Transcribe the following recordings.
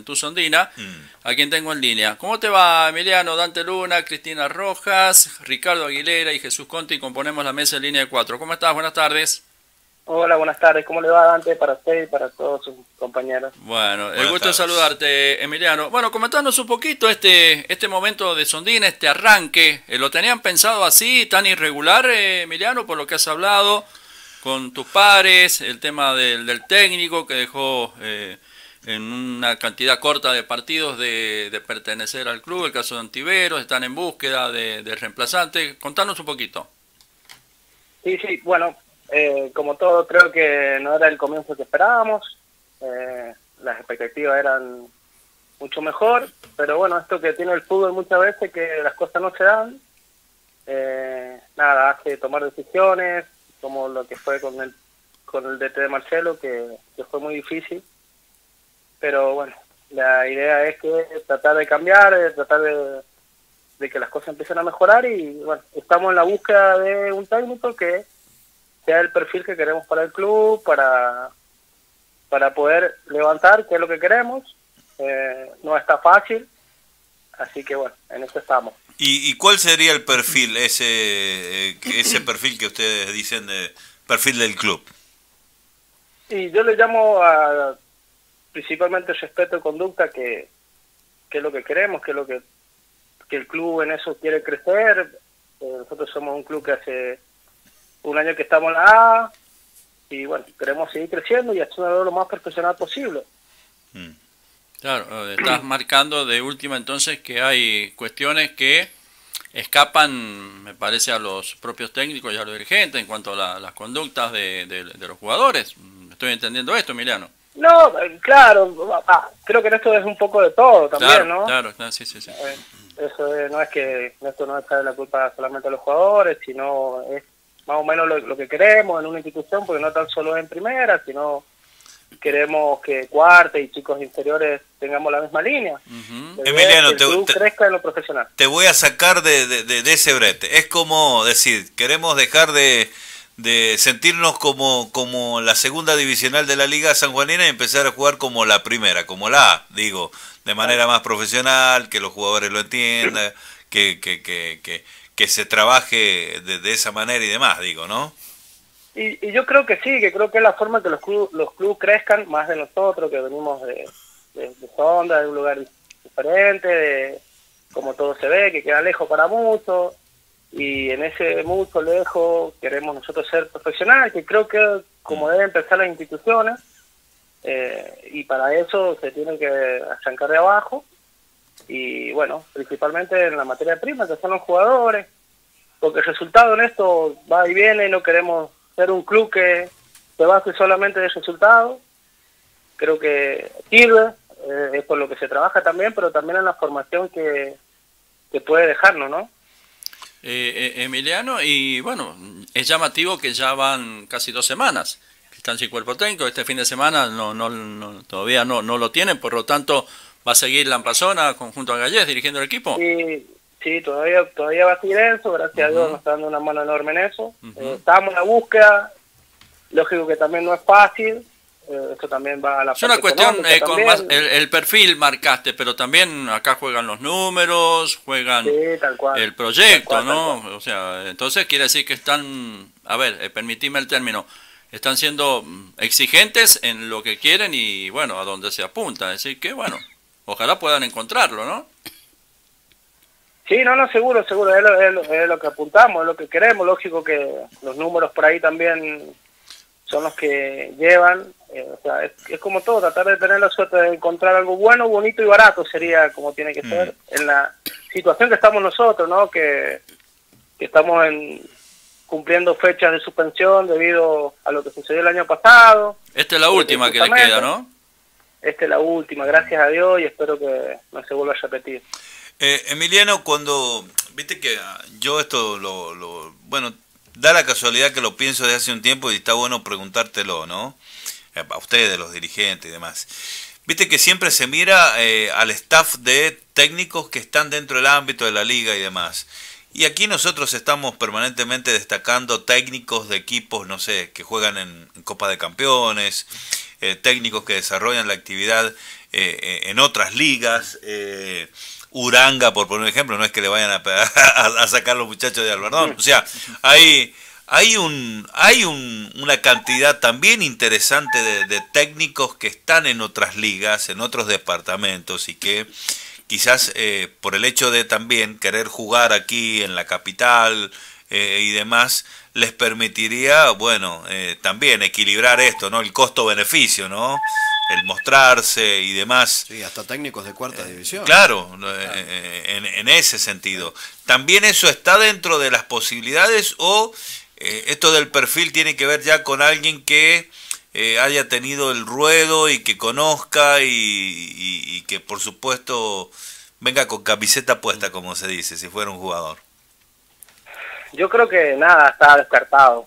Tu Sondina, a quien tengo en línea. ¿Cómo te va, Emiliano? Dante Luna, Cristina Rojas, Ricardo Aguilera y Jesús Conti, componemos la mesa en línea de 4. ¿Cómo estás? Buenas tardes. Hola, buenas tardes. ¿Cómo le va, Dante, para usted y para todos sus compañeros? Bueno, el Buenas gusto de tardes. saludarte, Emiliano. Bueno, comentanos un poquito este momento de Sondina, este arranque. ¿Lo tenían pensado así, tan irregular, Emiliano, por lo que has hablado con tus pares, el tema del técnico que dejó en una cantidad corta de partidos de pertenecer al club, el caso de Antiveros, están en búsqueda de reemplazante? Contanos un poquito. Sí, bueno, como todo, creo que no era el comienzo que esperábamos. Las expectativas eran mucho mejor, pero bueno, esto que tiene el fútbol muchas veces, que las cosas no se dan, nada, hace tomar decisiones, como lo que fue con el DT de Marcelo, que fue muy difícil. Pero bueno, la idea es que tratar de cambiar, tratar de que las cosas empiecen a mejorar y bueno, estamos en la búsqueda de un técnico que sea el perfil que queremos para el club, para poder levantar, que es lo que queremos. No está fácil, así que bueno, en eso estamos. ¿Y cuál sería el perfil, ese perfil que ustedes dicen de perfil del club? Y yo le llamo a principalmente respeto y conducta, que es lo que queremos, que es lo que el club en eso quiere crecer. Nosotros somos un club que hace un año que estamos en la A y bueno, queremos seguir creciendo y haciendo lo más profesional posible. Claro, estás marcando de última entonces que hay cuestiones que escapan, me parece, a los propios técnicos y a los dirigentes en cuanto a las conductas de los jugadores. ¿Estoy entendiendo esto, Emiliano? No, claro, creo que en esto es un poco de todo también, ¿no? Claro, sí. Eso no es que esto no es la culpa solamente de los jugadores, sino es más o menos lo que queremos en una institución, porque no tan solo en primera, sino queremos que cuarta y chicos inferiores tengamos la misma línea. Emiliano, que el club crezca en lo profesional. Te voy a sacar de ese brete. Es como decir, queremos dejar de sentirnos como la segunda divisional de la Liga Sanjuanina y empezar a jugar como la primera, como la A, digo, de manera más profesional, que los jugadores lo entiendan, que se trabaje de esa manera y demás, digo, ¿no? Y yo creo que sí, que creo que es la forma que los clubes crezcan, más de nosotros, que venimos de Sonda, de un lugar diferente, de como todo se ve, que queda lejos para muchos, y en ese mucho lejos queremos nosotros ser profesionales, que creo que como deben pensar las instituciones, y para eso se tienen que arrancar de abajo, y bueno, principalmente en la materia prima, que son los jugadores, porque el resultado en esto va y viene, no queremos ser un club que se base solamente de resultados. Creo que sirve, es por lo que se trabaja también, pero también en la formación que puede dejarnos, ¿no? Emiliano, y bueno, es llamativo que ya van casi 2 semanas que están sin cuerpo técnico. Este fin de semana todavía no lo tienen, por lo tanto va a seguir Lampazona junto a Gallés dirigiendo el equipo. Sí, todavía va a seguir eso, gracias a Dios nos está dando una mano enorme en eso. Estamos en la búsqueda, lógico que también no es fácil, esto también va a la es una cuestión con más, el perfil marcaste, pero también acá juegan los números, juegan tal cual, el proyecto, tal cual, ¿no? tal cual. O sea, entonces quiere decir que están, a ver, permitime el término, están siendo exigentes en lo que quieren y bueno, a dónde se apunta, es decir que bueno, ojalá puedan encontrarlo, ¿no? Sí, no, seguro, es lo que apuntamos, es lo que queremos. Lógico que los números por ahí también son los que llevan. O sea, es como todo, tratar de tener la suerte de encontrar algo bueno, bonito y barato sería como tiene que ser. En la situación que estamos nosotros, ¿no? Que estamos cumpliendo fechas de suspensión debido a lo que sucedió el año pasado. Esta es la última que le queda, ¿no? Esta es la última, gracias a Dios, y espero que no se vuelva a repetir. Emiliano, cuando, viste que yo esto bueno, da la casualidad que lo pienso desde hace un tiempo y está bueno preguntártelo, ¿no? A ustedes, los dirigentes y demás. Viste que siempre se mira al staff de técnicos que están dentro del ámbito de la liga y demás. Y aquí nosotros estamos permanentemente destacando técnicos de equipos, no sé, que juegan en Copa de Campeones, técnicos que desarrollan la actividad en otras ligas. Uranga, por poner un ejemplo, no es que le vayan a sacar los muchachos de Albardón. O sea, hay una cantidad también interesante de técnicos que están en otras ligas, en otros departamentos, y que quizás por el hecho de también querer jugar aquí en la capital y demás, les permitiría, bueno, también equilibrar esto, ¿no? El costo-beneficio, ¿no? El mostrarse y demás. Sí, hasta técnicos de cuarta división. Claro, en ese sentido. ¿También eso está dentro de las posibilidades o esto del perfil tiene que ver ya con alguien que haya tenido el ruedo y que conozca y que por supuesto venga con camiseta puesta, como se dice, si fuera un jugador? Yo creo que nada está descartado.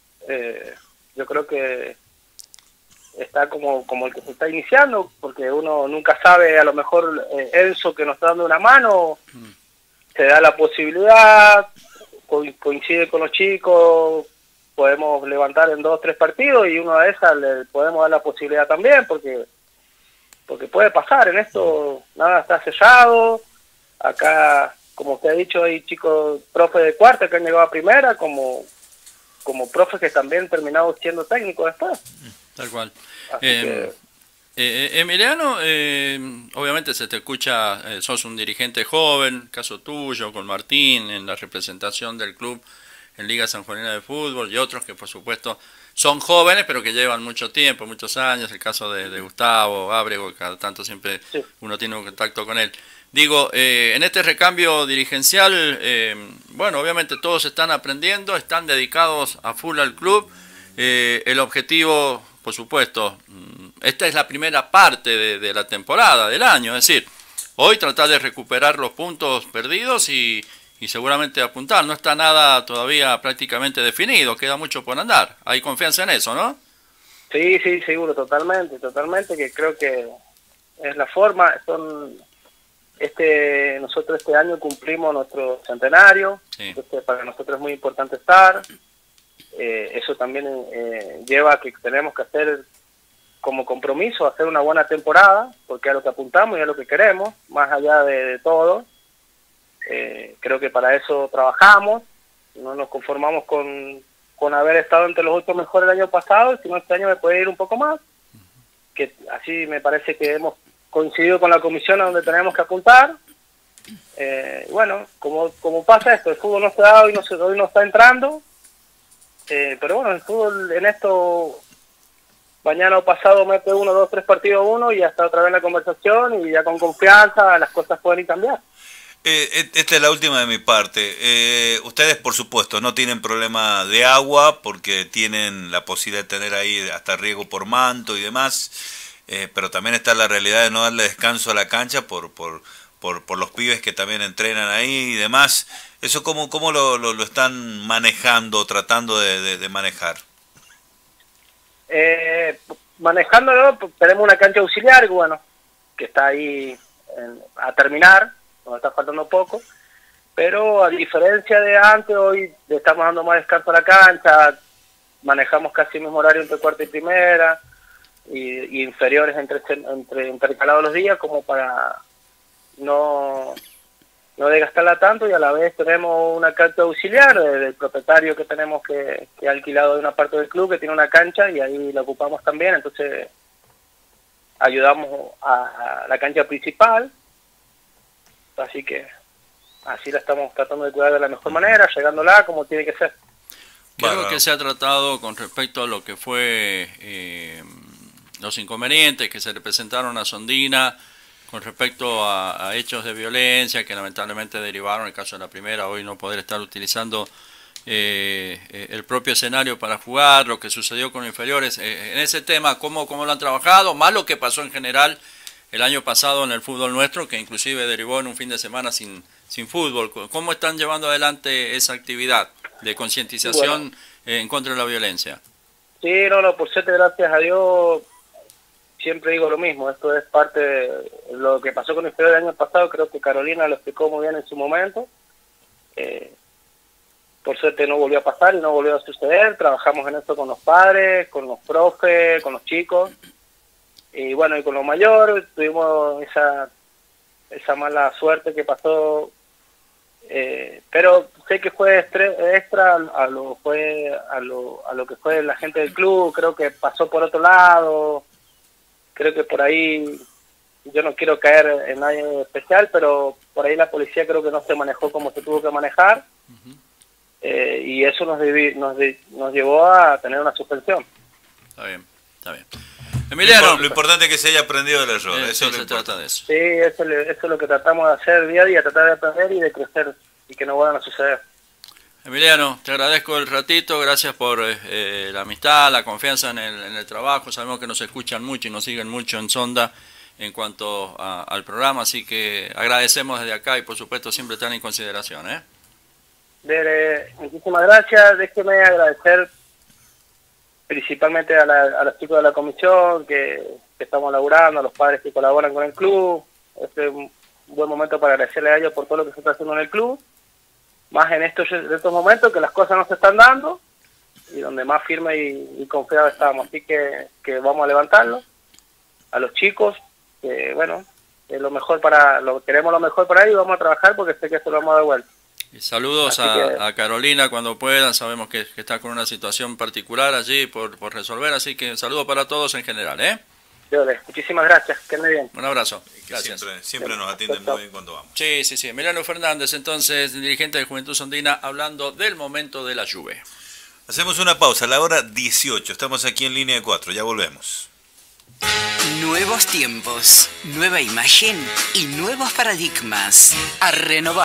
Yo creo que está como el que se está iniciando, porque uno nunca sabe, a lo mejor Enzo, que nos está dando una mano, se da la posibilidad, coincide con los chicos, podemos levantar en 2 o 3 partidos y uno de esas le podemos dar la posibilidad también, porque puede pasar, en esto nada está sellado. Acá, como usted ha dicho, hay chicos, profes de cuarta que han llegado a primera, como profes que también han terminado siendo técnicos después. Tal cual. Que... Emiliano, obviamente se te escucha, sos un dirigente joven, caso tuyo, con Martín, en la representación del club en Liga Sanjuanina de Fútbol, y otros que por supuesto son jóvenes, pero que llevan mucho tiempo, muchos años, el caso de Gustavo Ábrego, que cada tanto siempre uno tiene un contacto con él. Digo, en este recambio dirigencial, bueno, obviamente todos están aprendiendo, están dedicados a full al club. El objetivo, por supuesto, esta es la primera parte de la temporada, del año, es decir, hoy tratar de recuperar los puntos perdidos y seguramente apuntar. No está nada todavía prácticamente definido, queda mucho por andar. Hay confianza en eso, ¿no? Sí, seguro, totalmente, que creo que es la forma. Nosotros este año cumplimos nuestro centenario, entonces para nosotros es muy importante estar. Eso también lleva a que tenemos que hacer como compromiso, hacer una buena temporada, porque es a lo que apuntamos y es lo que queremos, más allá de todo. Creo que para eso trabajamos, no nos conformamos con haber estado entre los 8 mejores el año pasado, sino este año me puede ir un poco más, que así me parece que hemos coincidido con la comisión a donde tenemos que apuntar. Bueno, como pasa esto, el fútbol no se da, hoy no está entrando, pero bueno, el fútbol en esto, mañana o pasado mete 1, 2, 3 partidos uno y ya está otra vez en la conversación y ya con confianza las cosas pueden ir cambiar. Esta es la última de mi parte. Ustedes, por supuesto, no tienen problema de agua porque tienen la posibilidad de tener ahí hasta riego por manto y demás, pero también está la realidad de no darle descanso a la cancha por los pibes que también entrenan ahí y demás. ¿Eso cómo lo están manejando, tratando de manejar? Manejándolo, tenemos una cancha auxiliar, bueno, que está ahí a terminar, nos está faltando poco, pero a diferencia de antes, hoy le estamos dando más descanso a la cancha, manejamos casi el mismo horario entre cuarta y primera, y inferiores intercalados los días, como para no desgastarla tanto, y a la vez tenemos una cancha auxiliar del propietario que tenemos que ha alquilado de una parte del club, que tiene una cancha, y ahí la ocupamos también, entonces ayudamos a la cancha principal. Así que así la estamos tratando de cuidar de la mejor manera, llegándola como tiene que ser. ¿Qué es lo que se ha tratado con respecto a lo que fue los inconvenientes que se le presentaron a Sondina con respecto a hechos de violencia que lamentablemente derivaron, en el caso de la primera, hoy no poder estar utilizando el propio escenario para jugar, lo que sucedió con inferiores? En ese tema, ¿cómo lo han trabajado? Más lo que pasó en general el año pasado en el fútbol nuestro, que inclusive derivó en un fin de semana sin fútbol. ¿Cómo están llevando adelante esa actividad de concientización en contra de la violencia? Sí, por suerte, gracias a Dios, siempre digo lo mismo, esto es parte de lo que pasó con el inferior del año pasado, creo que Carolina lo explicó muy bien en su momento. Por suerte no volvió a pasar y no volvió a suceder, trabajamos en esto con los padres, con los profes, con los chicos. Y bueno, y con lo mayor tuvimos esa mala suerte que pasó, pero sé que fue extra a lo que fue la gente del club. Creo que pasó por otro lado, creo que por ahí, yo no quiero caer en nadie especial, pero por ahí la policía creo que no se manejó como se tuvo que manejar. Y eso nos llevó a tener una suspensión. Está bien, está bien. Emiliano. Lo importante es que se haya aprendido el error. Eso se trata de eso. Sí, eso es lo que tratamos de hacer día a día, tratar de aprender y de crecer y que no vuelvan a suceder. Emiliano, te agradezco el ratito, gracias por la amistad, la confianza en el trabajo. Sabemos que nos escuchan mucho y nos siguen mucho en Sonda en cuanto al programa, así que agradecemos desde acá y por supuesto siempre están en consideración. Muchísimas gracias. Déjeme agradecer principalmente a los chicos de la comisión que estamos laburando, a los padres que colaboran con el club. Este es un buen momento para agradecerle a ellos por todo lo que se está haciendo en el club, más en estos momentos que las cosas no se están dando y donde más firme y confiado estamos. Así que vamos a levantarlo. A los chicos, que bueno, es queremos lo mejor para ellos y vamos a trabajar porque sé que esto lo vamos a dar vuelta. Y saludos a Carolina cuando puedan, sabemos que está con una situación particular allí por resolver, así que un saludo para todos en general. Muchísimas gracias, que ande bien. Un abrazo, gracias. Siempre nos atienden muy bien cuando vamos. Sí. Emiliano Fernández, entonces, dirigente de Juventud Sondina, hablando del momento de la lluvia. Hacemos una pausa, a la hora 18, estamos aquí en línea de 4, ya volvemos. Nuevos tiempos, nueva imagen y nuevos paradigmas. A renovar.